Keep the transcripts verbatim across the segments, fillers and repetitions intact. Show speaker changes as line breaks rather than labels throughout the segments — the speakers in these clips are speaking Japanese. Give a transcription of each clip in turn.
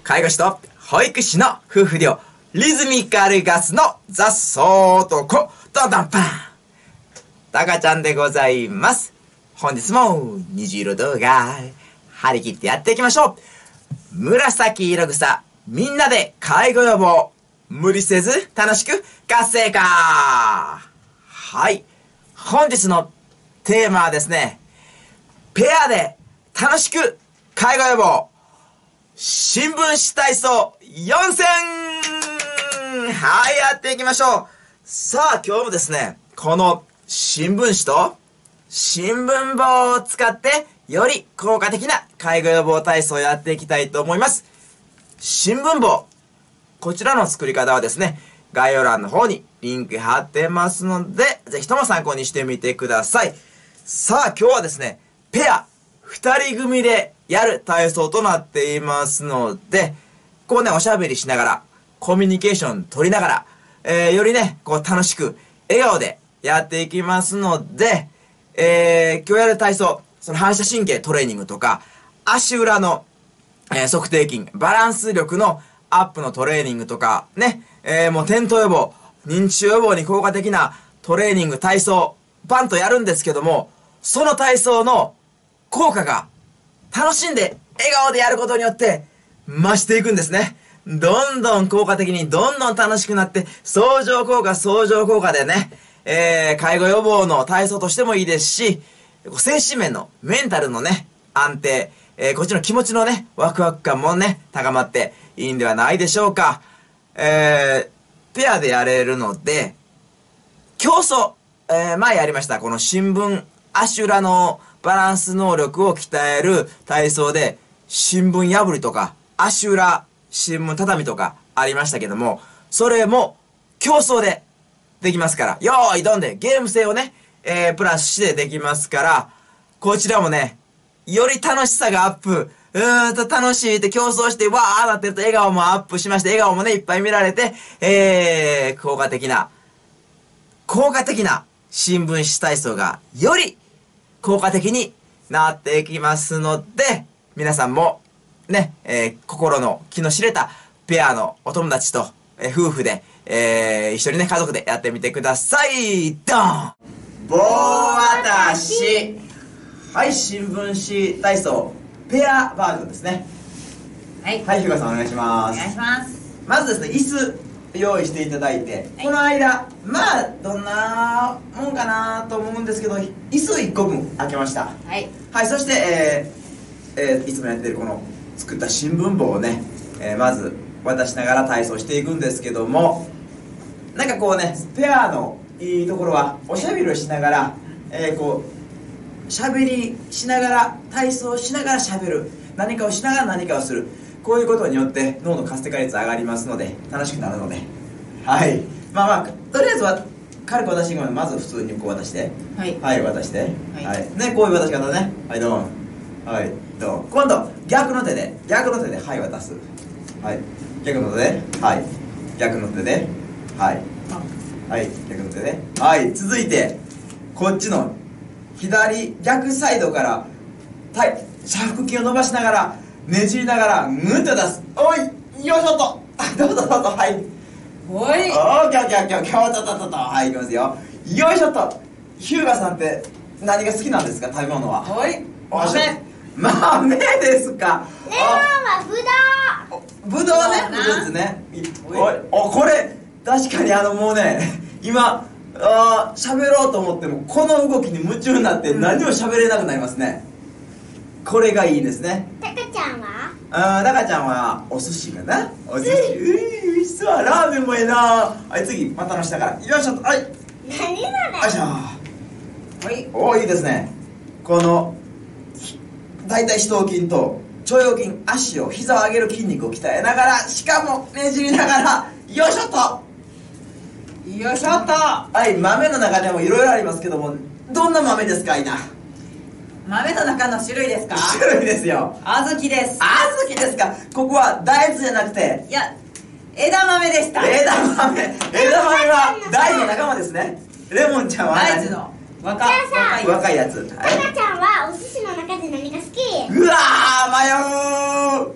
介護士と保育士の夫婦デュオ、リズミカルガスの雑草男、ドドンパンタカちゃんでございます。本日も虹色動画、張り切ってやっていきましょう。紫色草、みんなで介護予防、無理せず楽しく活性化。はい。本日のテーマはですね、ペアで楽しく介護予防、新聞紙体操よんせん。はい、やっていきましょう。さあ、今日もですね、この新聞紙と新聞棒を使って、より効果的な介護予防体操をやっていきたいと思います。新聞棒。こちらの作り方はですね、概要欄の方にリンク貼ってますので、ぜひとも参考にしてみてください。さあ、今日はですね、ペア、二人組でやる体操となっていますので、こうね、おしゃべりしながら、コミュニケーション取りながら、えー、よりね、こう楽しく、笑顔でやっていきますので、えー、今日やる体操、その反射神経トレーニングとか、足裏の、えー、測定筋、バランス力のアップのトレーニングとか、ね、えー、もう転倒予防、認知症予防に効果的なトレーニング、体操、バンとやるんですけども、その体操の効果が楽しんで笑顔でやることによって増していくんですね。どんどん効果的にどんどん楽しくなって、相乗効果、相乗効果でね、えー、介護予防の体操としてもいいですし、精神面のメンタルのね、安定、えー、こっちの気持ちのね、ワクワク感もね、高まっていいんではないでしょうか。えー、ペアでやれるので、競争、えー、前やりました、この新聞、足裏のバランス能力を鍛える体操で、新聞破りとか、足裏、新聞畳とかありましたけども、それも競争でできますから、よーいどんでゲーム性をね、えー、プラスしてできますから、こちらもね、より楽しさがアップ、うーんと楽しいって競争して、わーなってると笑顔もアップしまして、笑顔もね、いっぱい見られて、えー、効果的な、効果的な新聞紙体操がより効果的になっていきますので、皆さんもね、えー、心の気の知れたペアのお友達と、えー、夫婦で、えー、一緒にね、家族でやってみてください。ドン！棒渡し。はい、新聞紙体操、ペアバージョンですね。はい。はい、ひゅうがさんお願いします。
お願いします。
まずですね、椅子用意していただいて、はい、この間、まあ、どんなもんかなと思うんですけど、椅子いっこぶん開けました。はい。はい、そして、えー、えー、いつもやってるこの、作った新聞棒をね、えー、まず渡しながら体操していくんですけども、なんかこうね、ペアのいいところはおしゃべりをしながら、えー、こうしゃべりしながら体操しながらしゃべる、何かをしながら何かをする、こういうことによって脳の活性化率上がりますので楽しくなるので、はい、まあまあとりあえずは軽く渡していくので、まず普通にこう渡して、はい、はい、渡して、はい、はい、ね、こういう渡し方ね、はいどうも、はいどうも、今度逆の手で逆の手ではい渡す、はい、逆の手ではい逆の手ではいはい逆の手ではい、続いてこっちの左逆サイドからはい斜腹筋を伸ばしながらねじりながらグッと出す、おいよいしょっとどうぞどうぞ、はいおいおーキャキャキャキャとととと、はいいきますよ、よいしょっと。ヒューガさんって何が好きなんですか、食べ物は。おい豆豆ですか。
レモンはぶどう。
ぶどうね、ぶどうですね。おいお、これ確かにあのもうね、今あ喋ろうと思ってもこの動きに夢中になって何も喋れなくなりますね。これがいいですね。
タカちゃんは
あー、タカちゃんはお寿司かな。お寿司、うい、おいしそう。ラーメンもええな。はい、次股の下からよいしょっと、はい、
何それ、よ
いしょ、はい、おーいいですね。この大腿四頭筋と腸腰筋、足を膝を上げる筋肉を鍛えながら、しかもねじりながらよいしょっとよいしょっと。はい、豆の中でもいろいろありますけども、どんな豆ですか、いな。
豆の中の種類ですか。
種類ですよ。
小豆です。
小豆ですか。ここは大豆じゃなくて、
いや枝豆でした。
枝豆、枝豆は大の仲間ですね。レモンちゃんは
大豆の若い
若いやつ。
タカちゃんはお寿司の中で何が好き。
うわー、迷う。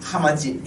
ハマチ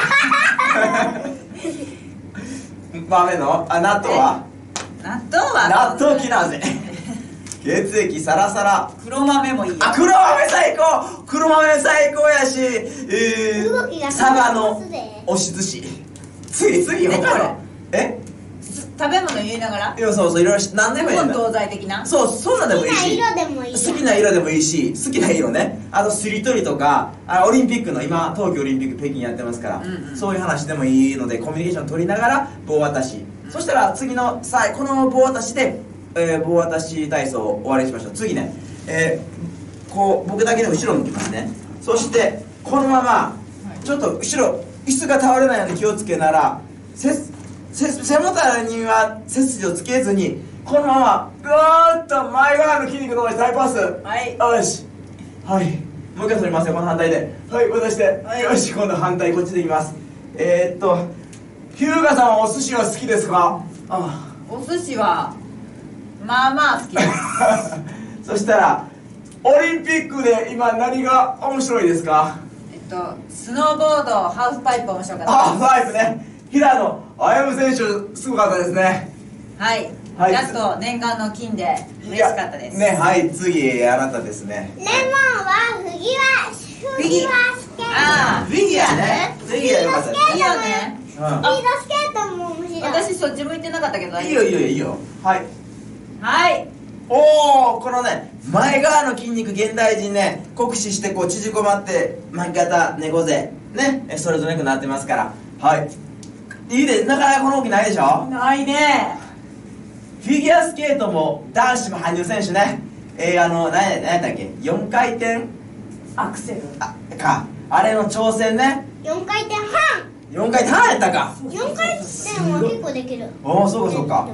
豆のあ納豆は
納豆は
納豆キナーゼ血液サラサラ。
黒豆もいいよ。
あ、黒豆最高。黒豆最高やし、えー、佐賀の押し寿司。次次よこれ。え？
食べ物言いながら。
いや、そうそう、いろいろ何でもいいんだ。
東西的な。
そう、そんなんでもいいし。
好きな色でもいい。
好きな色でもいいし、好きな色ね。あとすりとりとか、あオリンピックの今東京オリンピック北京やってますから、
うんうん、
そういう話でもいいのでコミュニケーション取りながら棒渡し。うん、そしたら次のさあこの棒渡しで。えー、棒渡し体操を終わりにしましょう。次ね、えー、こう僕だけで後ろ向きますね。そしてこのままちょっと後ろ椅子が倒れないように気をつけなら背もたれには背筋をつけずにこのままぐーっと前側の筋肉伸ばしてハイパス。はいよし、はいもう一回取りますよ。この反対ではい渡して、はい、よし今度反対こっちでいきます。えー、っと日向さんはお寿司は好きですか？あ
あお寿司はまあまあ好きです
そしたらオリンピックで今何が面白いですか？
えっとスノーボードハーフパイプ面白かったです。
ハーフパイプね。平野歩夢選手すごかったですね。
はい、はい、ラスト念願の金で嬉しかったです
ね。はい次あなたですね。
レモンはフィギュアフィギュアスケート。
ああ
フィギュアね。フィギュアよかったですね。
いいよね、
スピードスケートも面白い。
私そっち向いてなかったけど
いいよいいよいいよ。はい
はい
おおこのね前側の筋肉現代人ね酷使してこう縮こまって巻き方猫背ねストレートネックになってますからはいいいでなかなかこの動きないでしょ。
ないね。
フィギュアスケートも男子も羽生選手ねえー、あの何や何やったっけよんかい転
アクセル
あかあれの挑戦ね
よんかい転半
よんかい転半やったか。
よんかい転は結構できる。
おおそうかそうか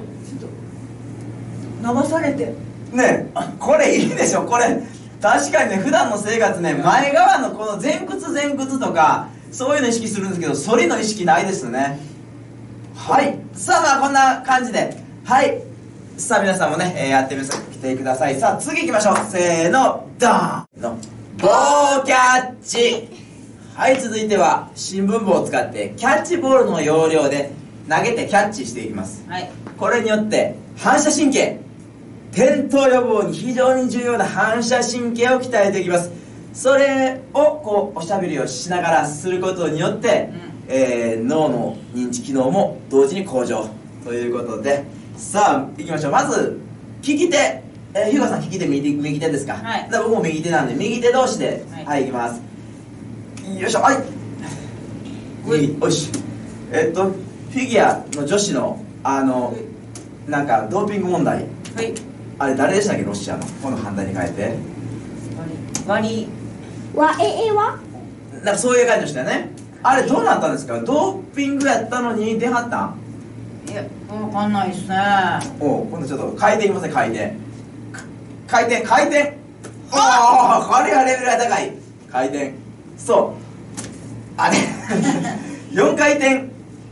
流されて
ねこれいいでしょ。これ確かにね普段の生活ね前側のこの前屈前屈とかそういうの意識するんですけど反りの意識ないですね。はいさあまあこんな感じではいさあ皆さんもね、えー、やってみてください。さあ次行きましょう。せーのドーンの棒キャッチ。はい続いては新聞棒を使ってキャッチボールの要領で投げてキャッチしていきます。
はい
これによって反射神経転倒予防に非常に重要な反射神経を鍛えていきます。それをこうおしゃべりをしながらすることによって、うんえー、脳の認知機能も同時に向上ということでさあいきましょう。まず利き手、えー、日向さん利き手右手右手ですか。
はい、
だ僕も右手なんで右手同士ではい、はい、いきます。よいしょはい右よしえっとフィギュアの女子のあのなんかドーピング問題
はい
あれ誰でしたっけロシアのこの反対に変えて
割り
わええわ
なんかそういう感じでしたよね。あれどうなったんですか。ドーピングやったのに出はったん。
いや分かんないっすね。
お今度ちょっと回転いきますね。回転回転回転おおこれはレベルが高い回転そうあれよんかい転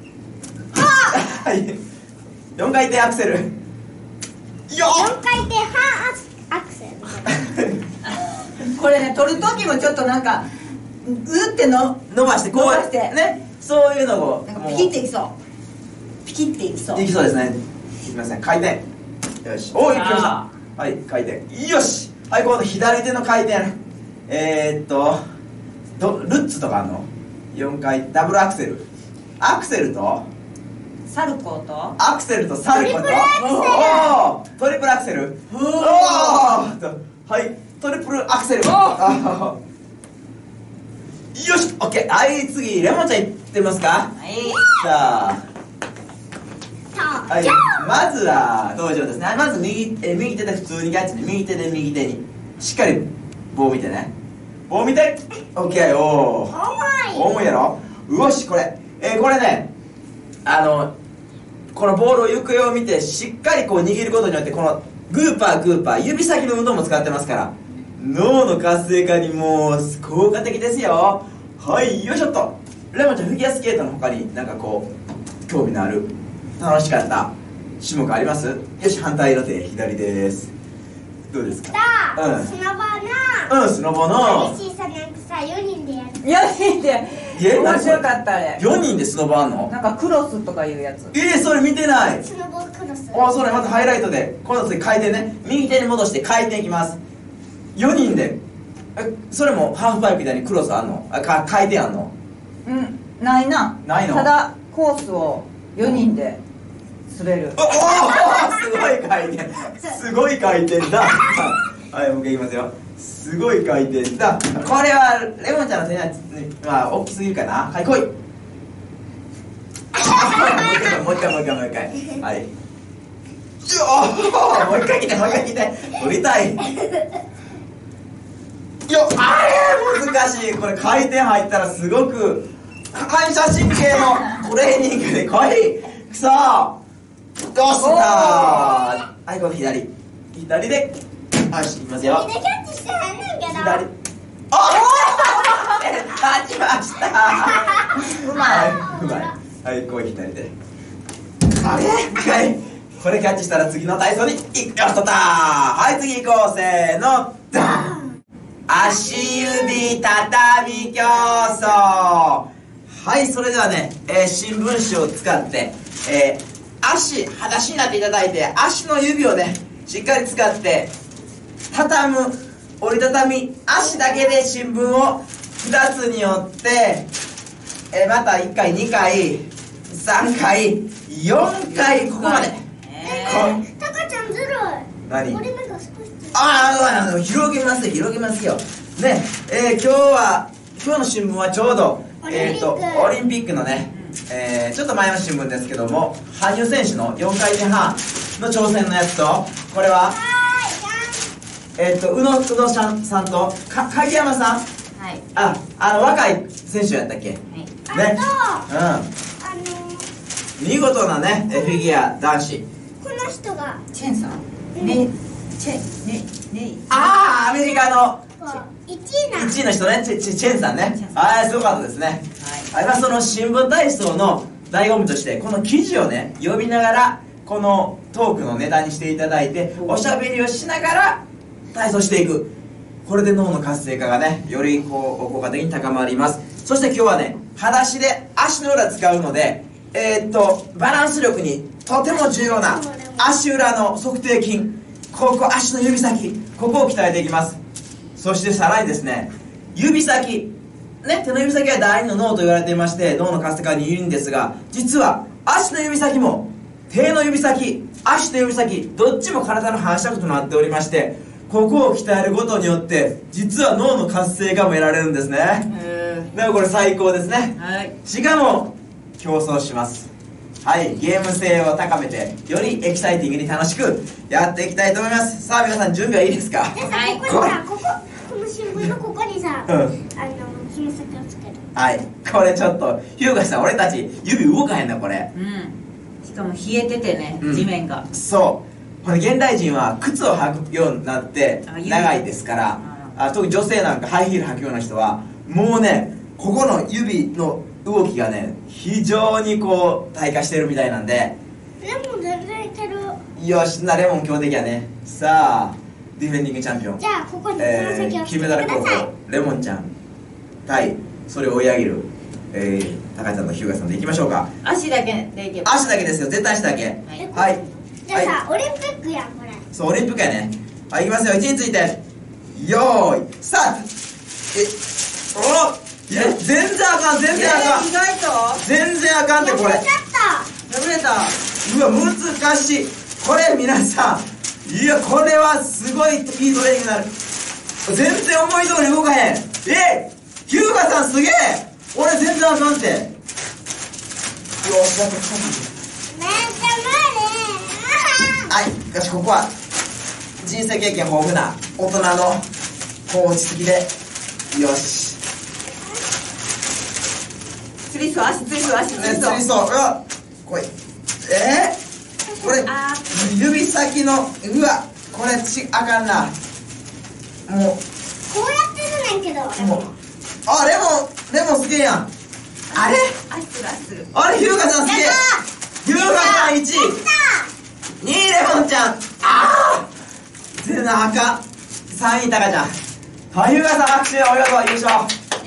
はいよんかい転アクセルよっ
よんかい転半アクセル
これね取る時もちょっとなんかうっての
伸ばしてこうやって
伸ばして
ねそういうのを
なんかピキっていきそうピキっていきそう
いきそうですね。いきますね回転よしおおいきましたはい回転よしはい今度左手の回転えー、っとどルッツとかあるのよんかいダブルアクセルアクセルと
サルコーと
アクセルとサルコーとトリプルアクセルおおはいトリプルアクセルよしオッケーはい次レモンちゃんいってみますか。
はい
じゃあはい、まずは登場ですね。まず右え右手で普通にキャッチで右手で右手にしっかり棒見てね棒見て OK おお
重い
重いやろよしこれえー、これねあのこのボールを行方を見てしっかりこう握ることによってこのグーパーグーパー指先の運動も使ってますから脳の活性化にもう効果的ですよ。はいよいしょっとレモンちゃんフィギュアスケートの他になんかこう興味のある楽しかった種目あります？よし反対の手左です。どうですか？
うん、スノボの
うんスノボの
激しいさなんかさよにんでやる
よにんで
え、
面白かったあれ。
よにんでスノボあんの？
なんかクロスとかいうやつ。
えー、それ見てない。
スノボクロス。
あ、それまたハイライトで今度次回転ね、右手に戻して回転いきます。よにんで、え、それもハーフパイプみたいにクロスあんの？あ、か回転あんの？
うん、ないな。
ないの？
ただコースをよにんで滑る。
おお、すごい回転、すごい回転だ。はい、僕いきますよ。すごい回転だ。これはレモンちゃんの手には、まあ、大きすぎるかな。はい、来い。もう一回もう一回もう一回もう一回。はい。よー、もう一回来て、もう一回来て。撮りたい。よ、あれ難しい。これ回転入ったらすごく反射神経のトレーニングで来い。くそー、どうしたー。はい、この左左で、よし、いきますよ。
みんなキャッチしてへんねんけど。
左、あー、立ちました。
うまい。
はい、うまい。はい、こう左で。あれ、はい、これキャッチしたら次の体操に行くよ。とったー。はい、次行こう。せーの、ダン。足指たたみ競争。はい、それではね、えー、新聞紙を使って、えー、足裸足になっていただいて、足の指をねしっかり使って畳む、折りたたみ、足だけで新聞をふたつに折って、えー、またいっかい、にかい、さんかい、よんかい、ここまで。
えー、タカちゃんずるい。
何？
折り目が少しずつ。
ああ、広げますよ、広げますよね。えー、今日は今日の新聞はちょうどえーとオリンピックのね、えー、ちょっと前の新聞ですけども、羽生選手のよんかいてん半の挑戦のやつと、これはえーと宇野宇野さんさんとか鍵山さん、
はい。
あ、あの若い選手やったっけね。
あと、あの
うん、見事なねフィギュア男子。
この人が
チェンさん。ね、チェねね。
ああ、アメリカの
いちいない
ちいの人ね、チェチェチェンさんね。ああ、すごかったですね。
はい。
あれはその新聞体操の醍醐味として、この記事をね読みながらこのトークのネタにしていただいて、おしゃべりをしながら体操していく。これで脳の活性化がねよりこう効果的に高まります。そして今日はね裸足で足の裏使うので、えー、っとバランス力にとても重要な足裏の測定筋、ここ足の指先、ここを鍛えていきます。そしてさらにですね、指先ね、手の指先は第二の脳と言われていまして、脳の活性化にいるんですが、実は足の指先も手の指先、足と指先どっちも体の反射区となっておりまして、ここを鍛えることによって実は脳の活性化も得られるんですね。
へ
でもこれ最高ですね。
ー。はい。
しかも競争します。はい、ゲーム性を高めてよりエキサイティングに楽しくやっていきたいと思います。さあ皆さん準備はいいですか？
でさ、
はい
ここにさ、ここ、この新聞のここにさ、
うん
あの、紐先をつける。
はい、これちょっと日向さん、俺たち指動かへんなこれ。
うん。しかも冷えててね、
うん
地面が。
そう、これ現代人は靴を履くようになって
あ指
長いですから、あ、特に女性なんかハイヒール履くような人はもうね、ここの指の動きがね非常にこう退化してるみたいなんで、
レモン全然いける。
よしな、レモン強敵やね。さあディフェンディングチャンピオン、
じゃあ、ここに紐
えー、
先をつけ
金メダル候
てください。
補レモンちゃん対それを追い上げる、えー、高ちゃんと日向さんでいきましょうか。
足だけでいけば。
足だけですよ、絶対足だけ。
はい
はい、
じゃあさ、オリンピックやん、これ。
そうオリンピックやね。はい、いきますよ。位置についてよーいスタート。え、おいや全然あかん、全然あかん、
えー意外と
全然あかんってこれ。
やっちゃった。
破れた。
うわ難しいこれ。皆さん、いやこれはすごいスピードトレーニングになる。全然思い通り動かへん。えー、日向さんすげえ。俺全然あかんって。よし、やっぱ
めっちゃ
はい、よし、ここは人生経験豊富な大人のこう落ち着きで、よし
釣りそう、足釣りそう、足釣
ね、
りそう。
釣りそう。うわこれえー、これ
あ
指先のうわこれちあかんな。もう
無理。こうやってるねんけど。
もうあレモンレモンすげえやん。あれ
足つる、足つる。
あれ、日向さんすげえ。
やっ
日向さんいちい、にいレモンちゃん、ああ全然あかん。さんい高ちゃん。はい、日向さん拍手、おめでとう、優勝。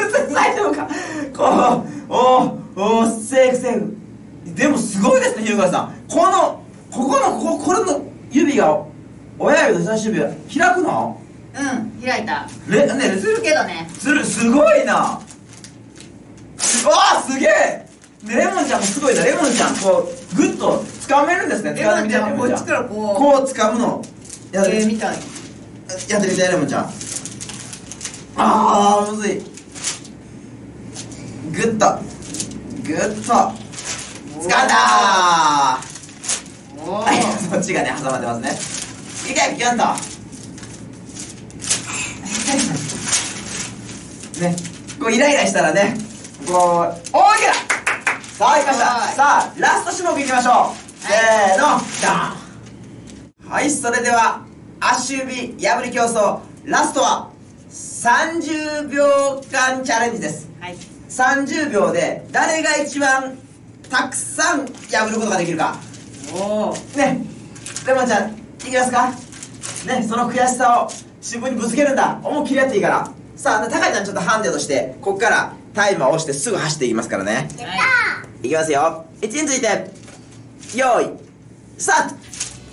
エフエフ。でもすごいですね、日向さん。このここのここれの指が親指と人差し指が開くの？
うん、開いた。
れね
するけどね。
する、すごいな。わあ、すげえ。でレモンちゃんもすごいな。レモンちゃんこうグッと掴めるんですね。
レモンちゃんはこっちからこう
こう掴むのやって
みたい。
やってみて、レモンちゃん。ああ、むずい。グッとグッと掴んだー。
おお。
はい、そっちがね挟まってますね。いけ、ギャンとね、こうイライラしたらね、こう、おーいけた。さあ、いきました。さあ、ラスト種目いきましょう。せーの、ダーン。はい、それでは足指破り競争、ラストはさんじゅうびょうかんチャレンジです。
はい。
さんじゅうびょうで誰が一番たくさん破ることができるか。
おお。
ね、レモンちゃん、いきますか。ね、その悔しさを自分にぶつけるんだ。思いっきりやっていいから。さあ、タカちゃんちょっとハンデとして、ここからタイマーを押してすぐ走っていきますからね。
やった。
いきますよ。位置について、用意、スタート。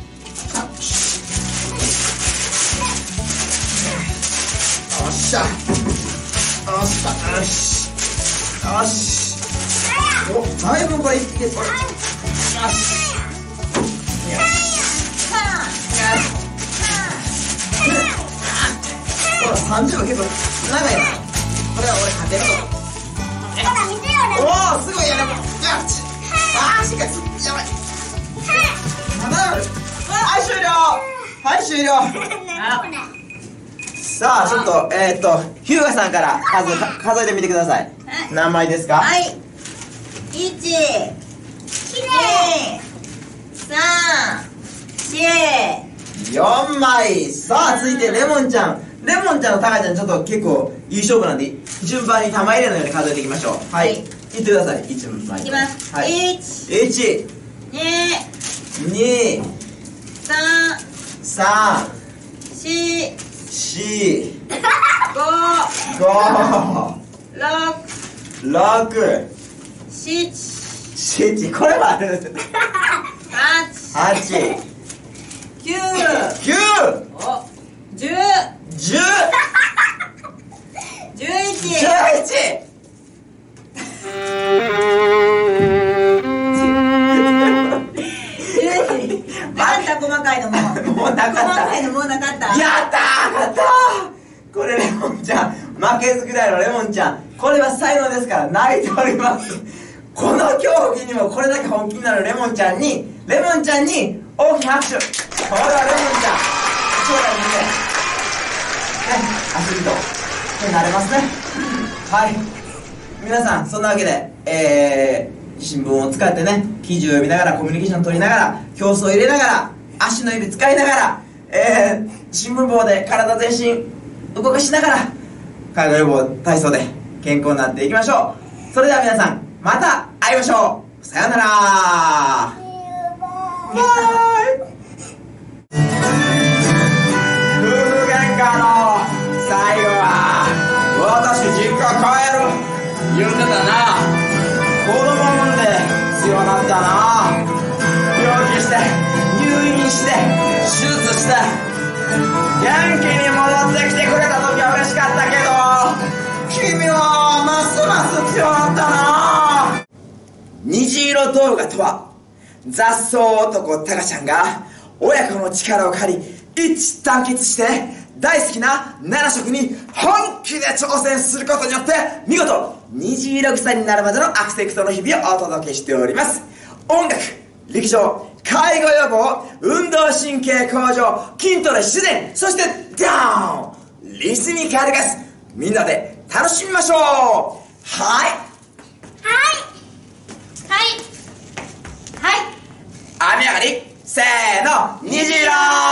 よっしゃ。よっしゃ。よし。よし。お、だいぶこれいって、これ。よし。よし。ほら、さんじゅうびょう結構長いな。これは俺勝てると。おお、すごいやな。ああ、しかし、やばい。はい、終了。はい、終了。さあ、ちょっと、えーっと、ヒューガさんから数、数えてみてください。何枚ですか？
はい。いち、に、さん、
よんまい。さあ、続いてレモンちゃん。レモンちゃんとタカちゃん、ちょっと結構いい勝負なんで、順番に玉入れのように数えていきましょう。はい。いってください。いちまい。
いきます。
はい。
いち、
いち、に、
さん、
さん、
し、
し、
ご、
ご、
ろ
ろく、
く、しち、
しち、これはある。
はち、
はち、
きゅう、
きゅう、
お、じゅう、
じゅう、
じゅういち、
じゅういち。
なかった細かいのも
もうなかった。
細かいのもうなかった。
やったー、勝ったー。これレモンちゃん、負けず嫌いのレモンちゃん、これは才能ですから泣いております。この競技にもこれだけ本気になるレモンちゃんに、レモンちゃんに大きな拍手。これはレモンちゃん、将来の夢、ね、アスリートになれますね。はい、皆さん、そんなわけで、えー新聞を使ってね、記事を読みながらコミュニケーションを取りながら、競争を入れながら、足の指使いながら、えー、新聞棒で体全身動かしながら、介護予防体操で健康になっていきましょう。それでは皆さん、また会いましょう。さようなら。バイ。夫婦喧嘩の最後は、私実家帰る言うてたな。子供産んで強なったな。病気して入院して手術して元気に戻ってきてくれた時は嬉しかったけど、君はますます強なったな。虹色動画とは、雑草男タカちゃんが親子の力を借り一致団結して大好きななな色に本気で挑戦することによって見事虹色草になるまでのアクセクトの日々をお届けしております。音楽、陸上、介護予防、運動神経向上、筋トレ、自然、そしてダウンリズミカルガス、みんなで楽しみましょう。はい
はいはいはい、
雨上がり、せーの、虹色。